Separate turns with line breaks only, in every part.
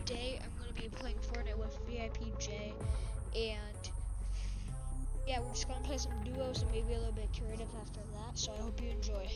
today I'm going to be playing Fortnite with VIP J, and yeah, we're just going to play some duos and maybe a little bit creative after that, so I hope you enjoy.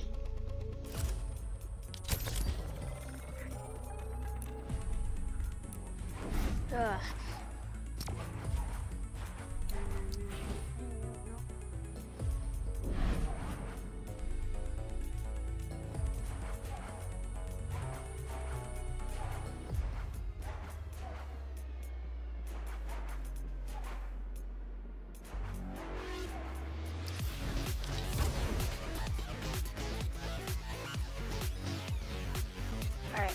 Alright.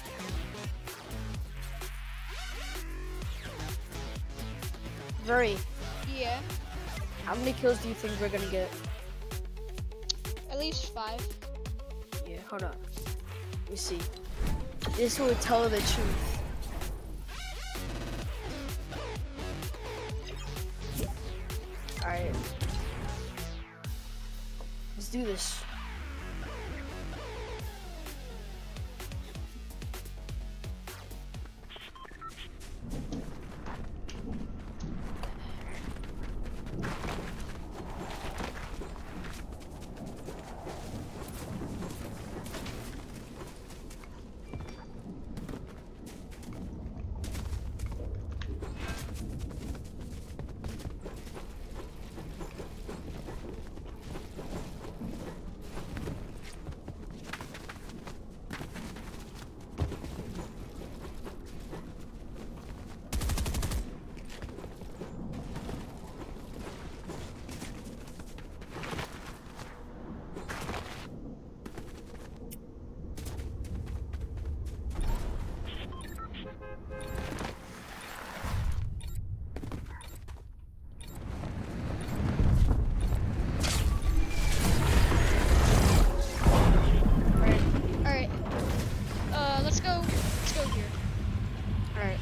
Very.
Yeah,
How many kills do you think we're gonna get?
at least 5.
Yeah, hold on. Let me see. This will tell the truth. Alright. Let's do this.
Alright, let's go here.
Alright.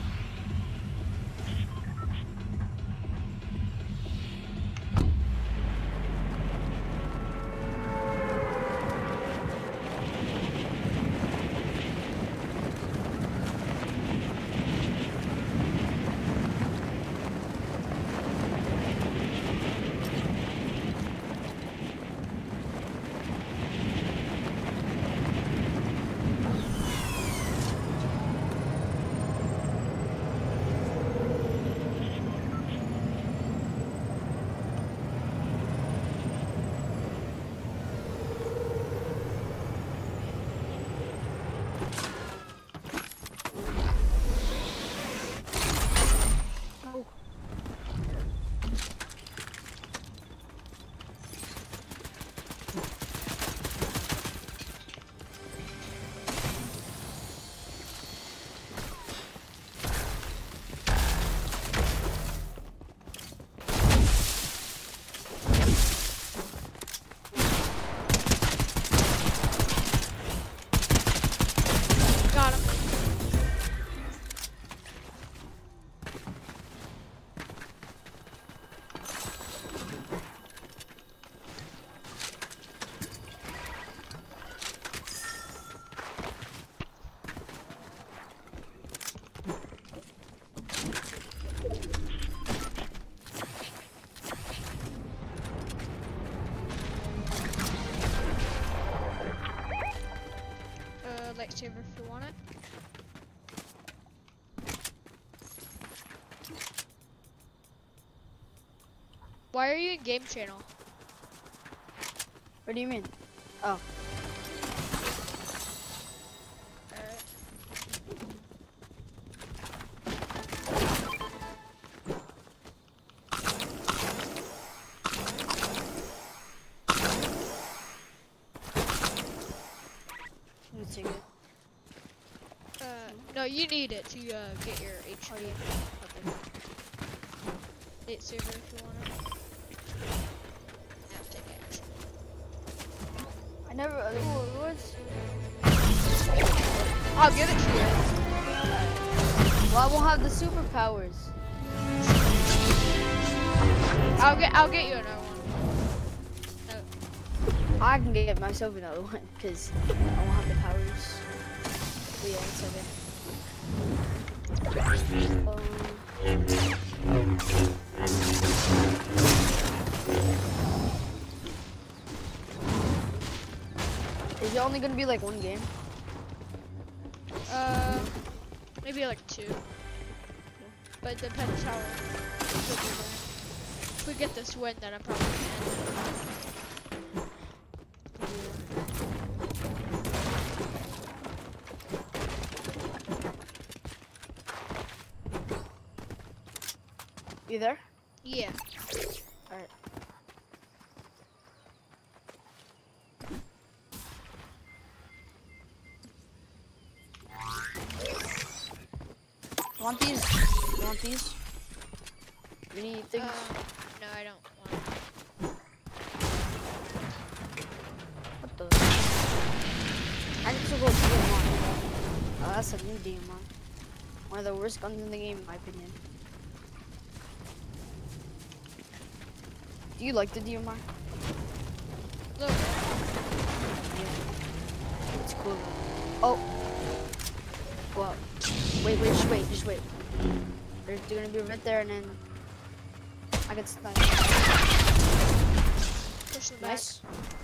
Got him. Lightsaber if you want it. Why are you in game channel?
What do you mean? Oh.
Alright.
Let me take it.
No, you need it to get your HP.
Oh, yeah. Okay.
Lightsaber if you want it. Yeah, take it.
I never. What's?
I'll give it to you.
Well, I won't have the superpowers.
I'll get you another one.
I can get myself another one because I won't have the powers. But yeah, it's okay. only gonna be like one game?
Maybe like 2. But it depends how good we're doing. If we get this win, then I'm probably gonna
You there?
Yeah.
Alright. Want these? You want these? Any things?
No, I don't want it.
What the? I can still go DMR. Oh, that's a new DMR. One of the worst guns in the game, in my opinion. Do you like the DMR?
Look.
Yeah. It's cool. Oh. Well. Wait, just wait. They're gonna be right there and then I get sniped.
Push them back.
Nice.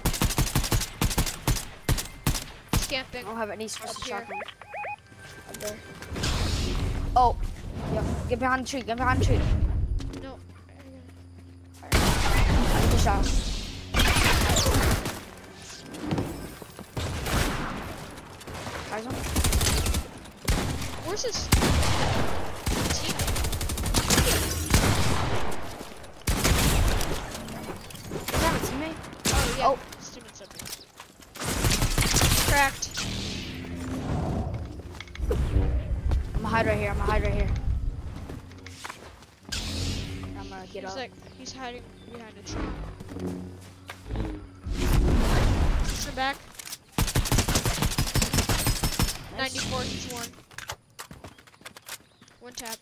Camping.
I don't have any source of
Up here.
shotgun. Up there. Oh. Yep. Get behind the tree. Get behind the tree.
No.
I need a shot. Guys on.
Where's his team?
Is that a teammate?
Oh, yeah.
Oh.
His teammate's up here. Cracked.
I'm gonna hide right here. I'm gonna get up.
He's hiding behind a tree. Push him back.
Nice.
94, he's one. One tap.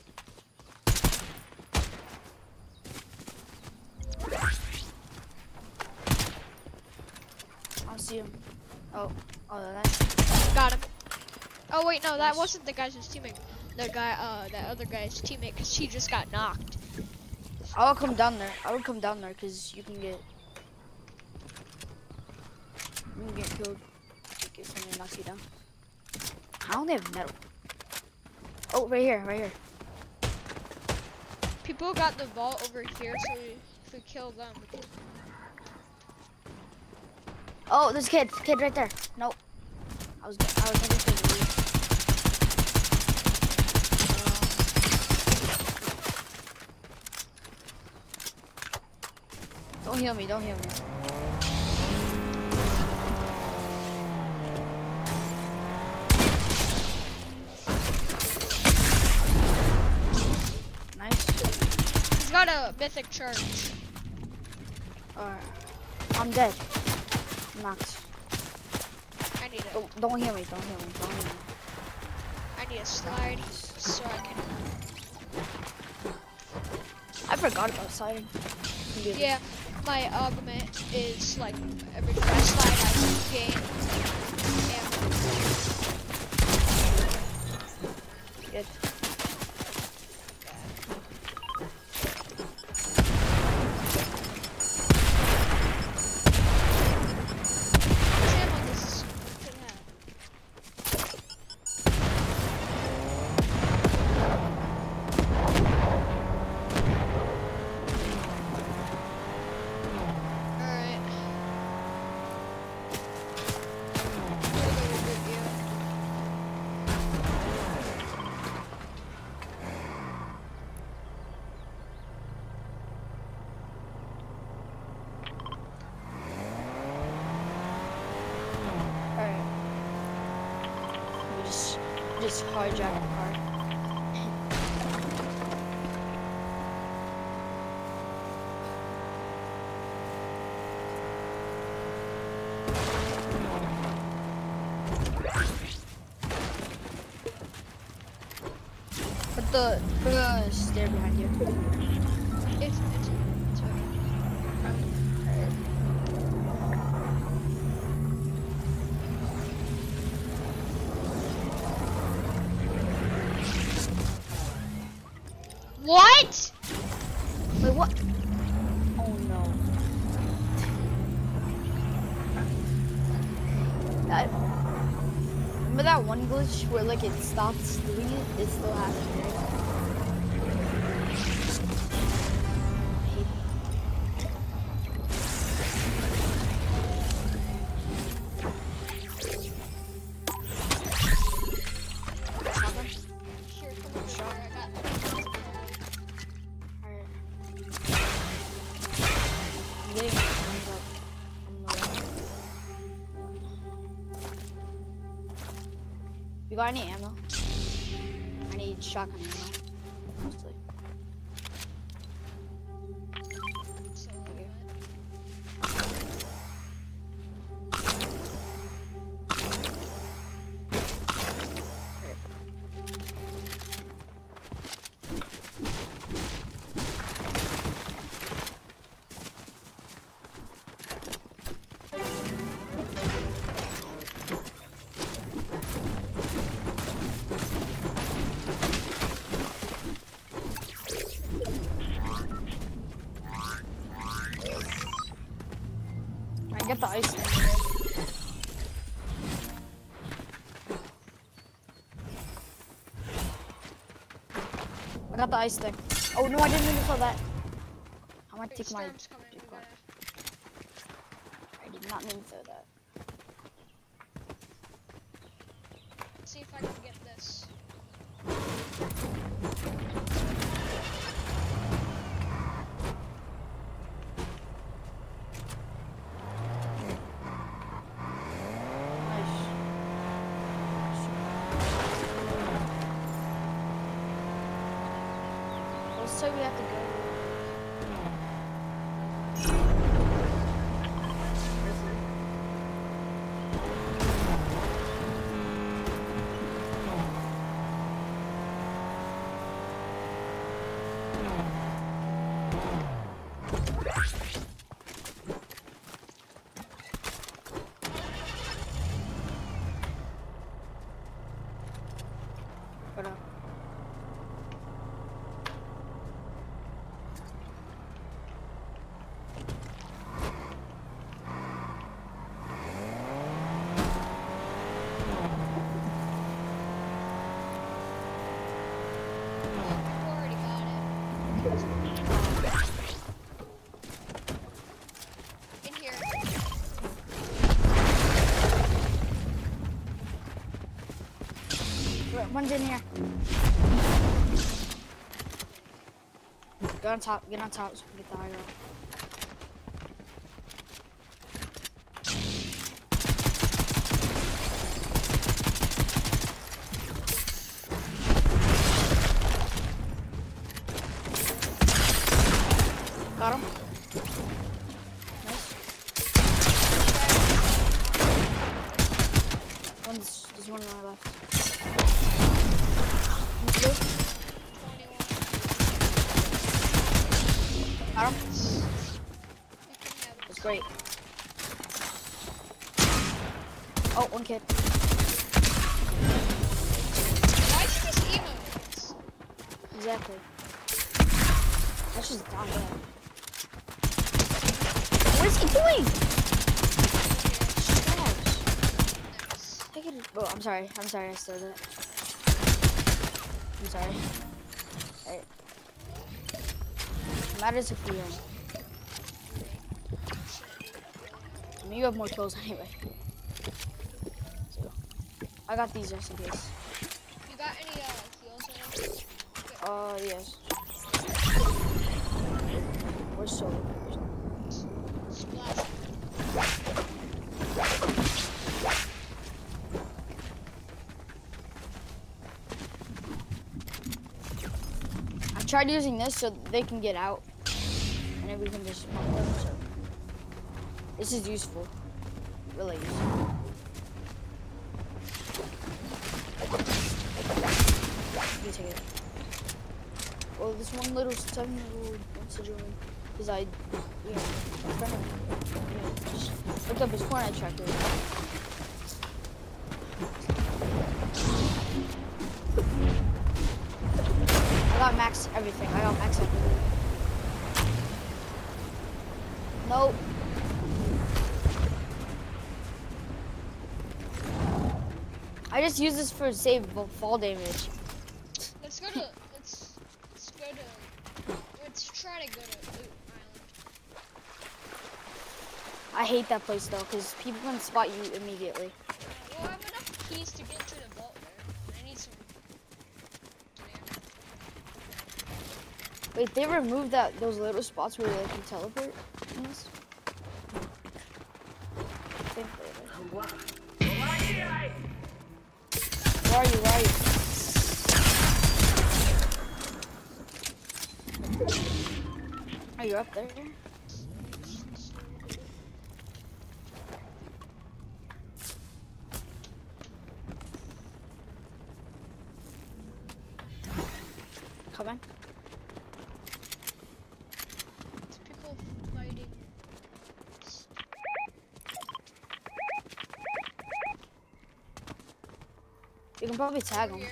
I'll see him. Oh, that's.
Got him. Oh wait, no, that
Nice.
wasn't the guy's teammate. The guy, that other guy's teammate, cause he just got knocked.
I'll come down there. I would come down there because you can get killed. If someone knocks you down. I only have metal. Oh, right here.
People got the vault over here, so if we kill them, we can...
Oh, there's a kid right there. Nope. I was heading to the roof. Don't heal me. Nice.
He's got a mythic charge.
Alright. I'm dead. I'm knocked.
I need it.
Oh, don't heal me.
I need a slide so I can.
I forgot about sliding.
Yeah, my augment is like every time I slide, I gain.
Good. Just hijack the car. Put the stair behind you.
It's okay. What?
Wait, what? Oh no. Remember that one glitch where like it stops doing it? It still happening. Right?
Here, come over here. I got.
Alright. I'm getting my hands up on the way. You got any ammo? I need shotgun ammo. Mostly.
So,
I get the ice thing here. I got the ice thing. Oh no, I didn't mean to throw that. I might
wait,
take my.
storm's coming. We gotta.
I did not mean to throw that.
See if I can get this.
Nice. Let's say we have to go. But,
We already got it. In here.
one's in here. Get on top, so we get the high ground. Got him. Nice. There's one on my left. One's blue.
21.
Got him.
We can have
That's great. Oh, one kid.
Why is he just emoting?
Exactly. That's just down there. What is he doing? Stabs.
Nice.
I can. Oh, I'm sorry. I stole that. I'm sorry. Alright. Matters if we win. I mean, you have more kills anyway. So, I got these just in case.
You got any heals in it?
Yes. We're so.
Splash.
I tried using this so they can get out, and then we can just pump them. So this is useful, really useful. You take it. Well, this one little 7-year-old wants to join because I, you know, my friend, just looked up his Fortnite tracker. I got max everything. Nope. I I just use this for save fall damage.
Let's go to let's try to go to Loot Island.
I hate that place though, because people can spot you immediately.
Well, I have enough keys to get to the vault there. I need some.
Wait, they removed those little spots where like you teleport in this? I think they did. Where are you? Where are you? Are you up there? Come on.
It's people fighting.
You can probably tag
Over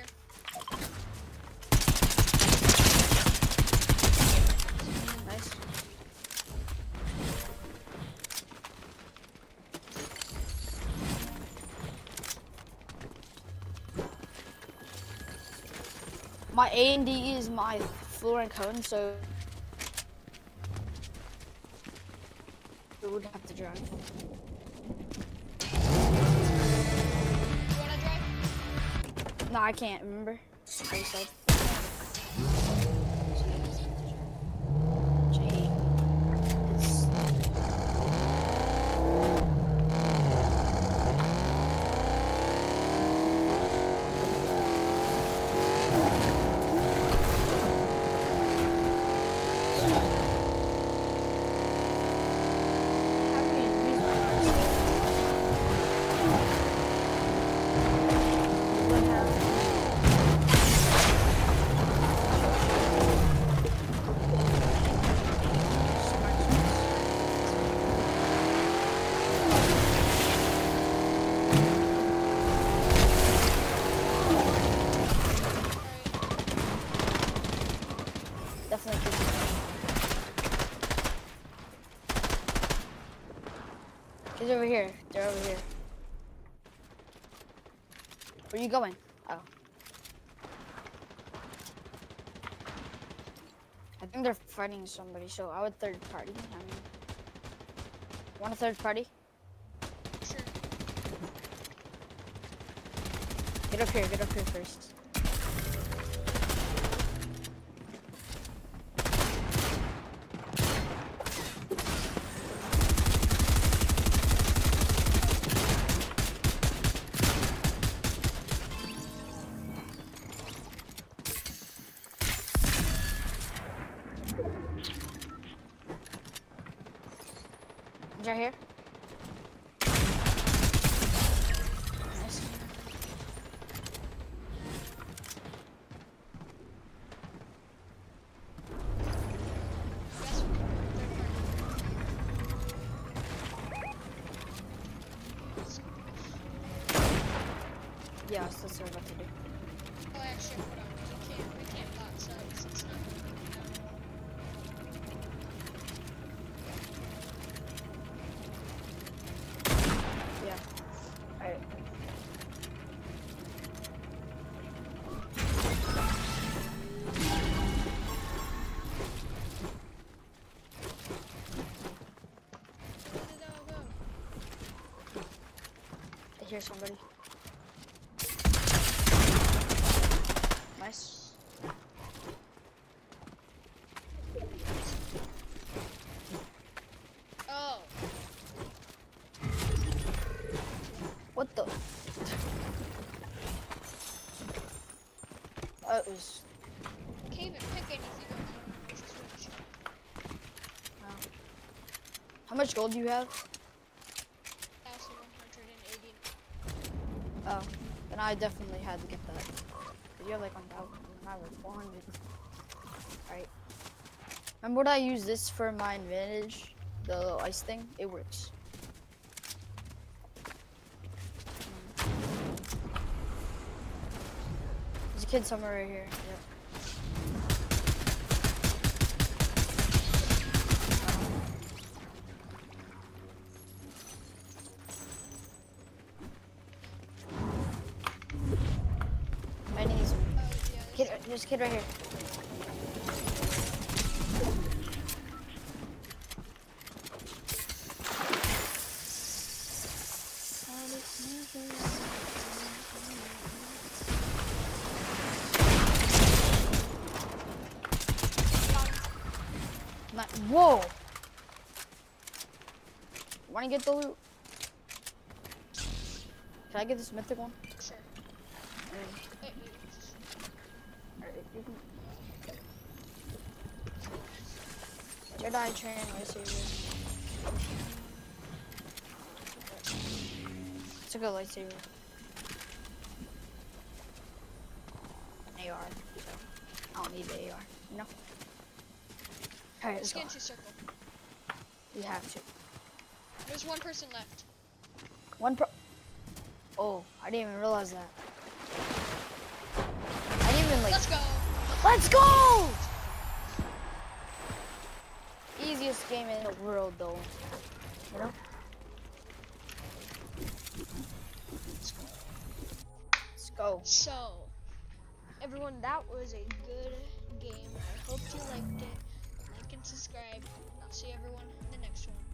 them.
here.
Nice. My A and D is my floor and cone, so we would have to drive.
You wanna drive?
No, I can't remember. I said. Definitely. He's over here. They're over here. Where are you going? Oh. I think they're fighting somebody, so I would third party. I mean, want a third party?
Sure.
Get up here first. Right here. Nice. Yeah, that's what we're about to do.
Oh, actually, hold on. We can't box up. It's not.
Yeah. Alright.
Where did that all go?
I hear somebody. Nice.
Oh.
What the? It was.
Can't even pick anything up on this Switch.
How much gold do you have?
1,180.
Oh, then I definitely had to get that. 'Cause you have like 1,000, and I have like 400. Alright. Remember when I use this for my advantage? The little ice thing? It works. There's a kid somewhere right here. Yep. There's a kid right here. Whoa! Wanna get the loot? Can I get this mythic one?
Sure.
Jedi train lightsaber. It's a good lightsaber. An AR. So I don't need the AR. No. Alright, let's
Let's
go.
get into circle.
We have to.
There's one person left.
Oh, I didn't even realize that. I didn't even like.
Let's go.
Let's go! Easiest game in the world, though. You know? Let's go.
So, everyone, that was a good game. I hope you liked it. Like and subscribe. I'll see everyone in the next one.